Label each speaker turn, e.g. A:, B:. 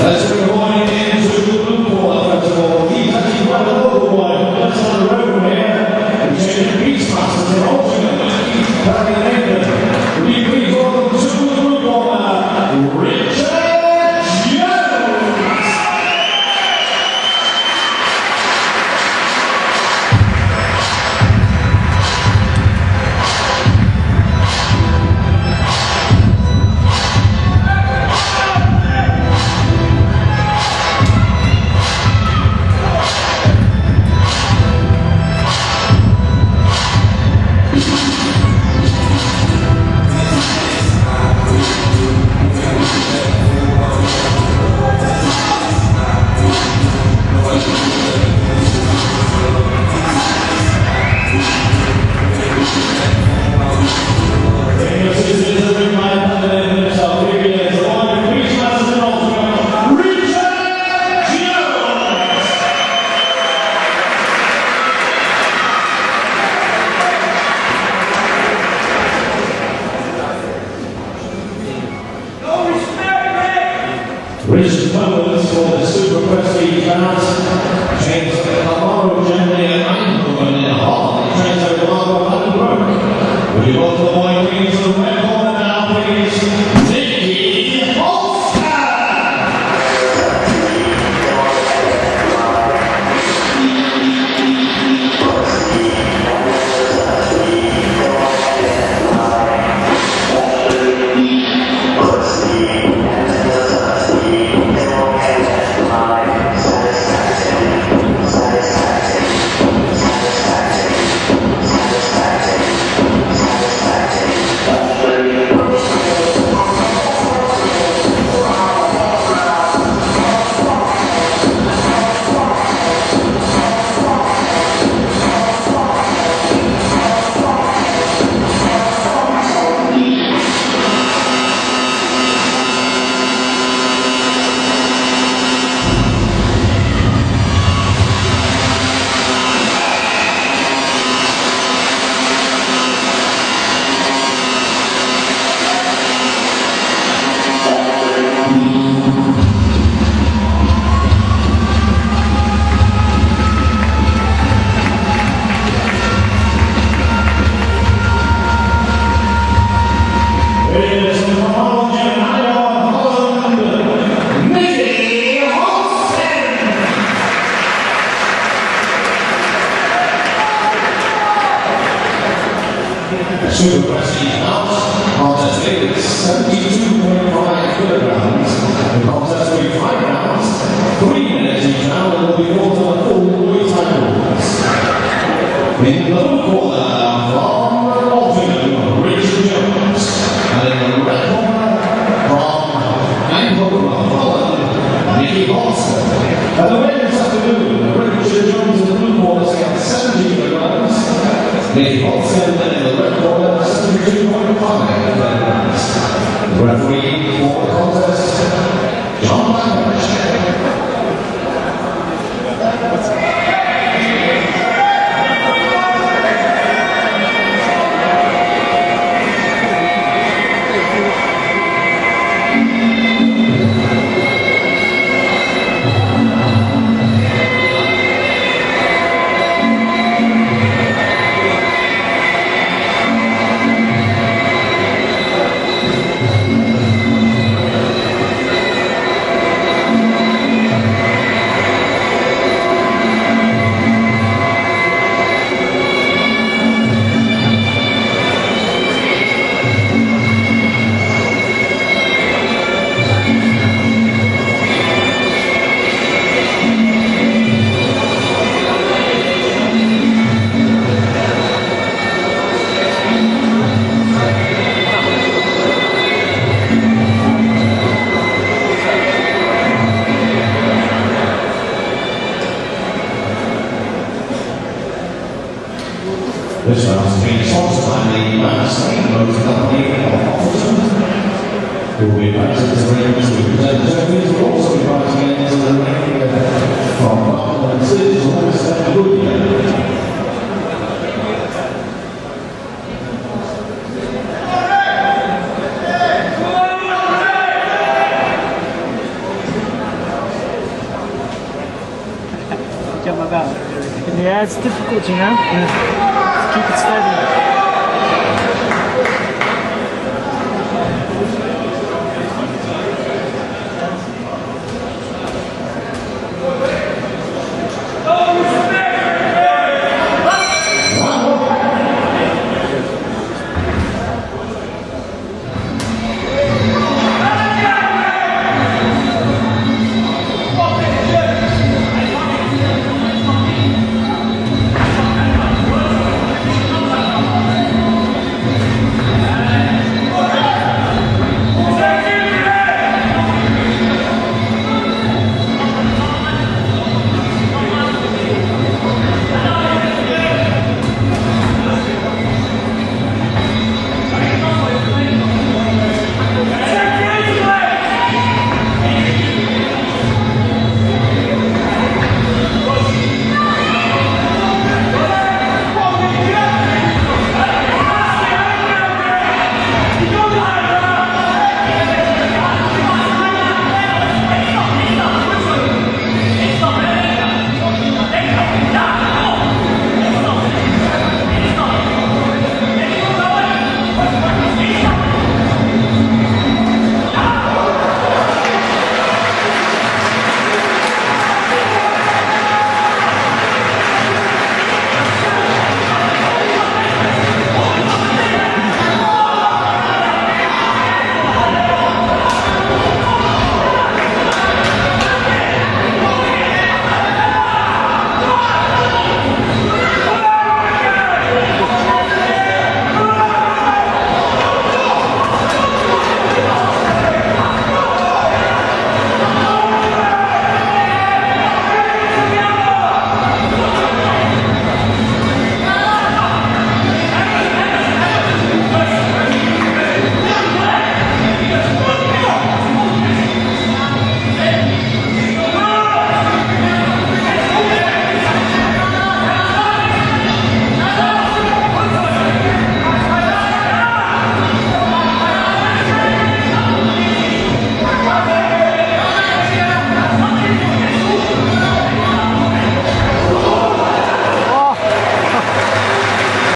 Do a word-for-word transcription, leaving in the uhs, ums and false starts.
A: As we're going into the Blue Corner Festival, he's actually quite a local boy. Just on the road from here, and changing Beachmasters in Altrincham, Keith Perry Nathan. Will you please welcome to the Blue Corner, Richard Jones! Richard Jones for the Super Prestige Dance, James Alvaro Gently and Eindhoven in Holland, James Alvaro Vandenberg. Will you welcome the boy queen to the red corner now, please, Nikki Holster! Super Prestige House, contest weight is seventy-two point five kilograms. The contest will be five rounds, three minutes each round, and will be fought on the full weight titles. In the blue corner from Altrincham, Richard Jones, and in the red corner from Eindhoven, Holland, Nikki Holster. And the way this afternoon, Richard Jones in the blue corner against seventy kilograms, Nikki Holster in the red corner seventy-two point five kilograms. The referee for the contest, John Lambert. This round is being sponsored by the Manstein Motor Company of Altrincham, who will be invited to the ring to present the trophies. Will also be invited into the ring from Buckland and Sid's West Goodyear.
B: Yeah, it's difficult, you know. Yeah. Keep it steady.